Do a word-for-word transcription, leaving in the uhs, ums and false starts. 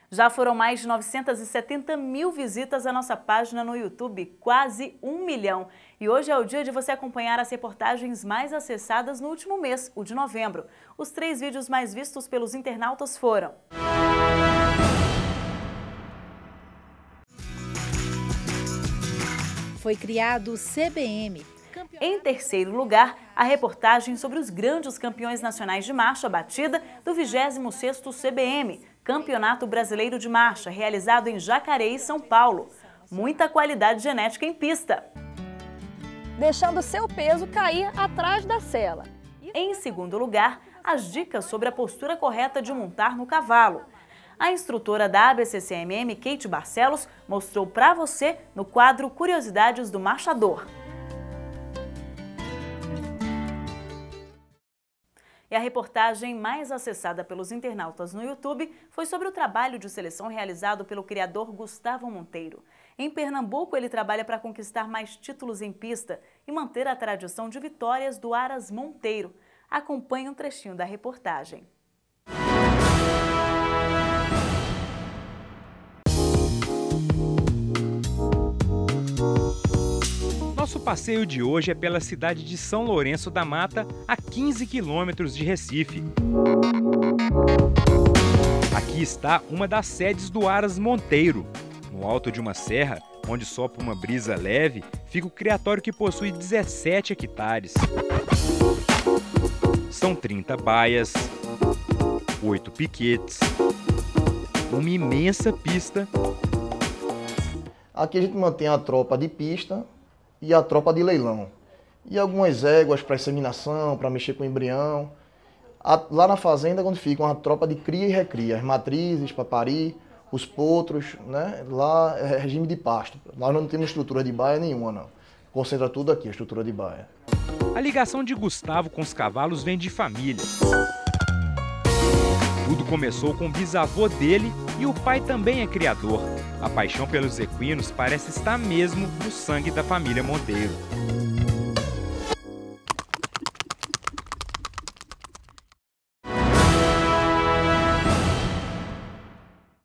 Já foram mais de novecentas e setenta mil visitas à nossa página no YouTube, quase um milhão. E hoje é o dia de você acompanhar as reportagens mais acessadas no último mês, o de novembro. Os três vídeos mais vistos pelos internautas foram... Foi criado o C B M. Em terceiro lugar, a reportagem sobre os grandes campeões nacionais de marcha batida do vigésimo sexto C B M, Campeonato Brasileiro de Marcha, realizado em Jacareí, São Paulo. Muita qualidade genética em pista. Deixando seu peso cair atrás da sela. Em segundo lugar, as dicas sobre a postura correta de montar no cavalo. A instrutora da A B C C M M, Kate Barcelos, mostrou para você no quadro Curiosidades do Marchador. E a reportagem mais acessada pelos internautas no YouTube foi sobre o trabalho de seleção realizado pelo criador Gustavo Monteiro. Em Pernambuco, ele trabalha para conquistar mais títulos em pista e manter a tradição de vitórias do Aras Monteiro. Acompanhe um trechinho da reportagem. Nosso passeio de hoje é pela cidade de São Lourenço da Mata, a quinze quilômetros de Recife. Aqui está uma das sedes do Aras Monteiro. No alto de uma serra, onde sopra uma brisa leve, fica o criatório que possui dezessete hectares. São trinta baias, oito piquetes, uma imensa pista. Aqui a gente mantém a tropa de pista e a tropa de leilão. E algumas éguas para inseminação, para mexer com o embrião. A, lá na fazenda, onde fica uma tropa de cria e recria, as matrizes para parir, os potros, né? Lá é regime de pasto. Nós não temos estrutura de baia nenhuma, não. Concentra tudo aqui, a estrutura de baia. A ligação de Gustavo com os cavalos vem de família. Tudo começou com o bisavô dele e o pai também é criador. A paixão pelos equinos parece estar mesmo no sangue da família Monteiro.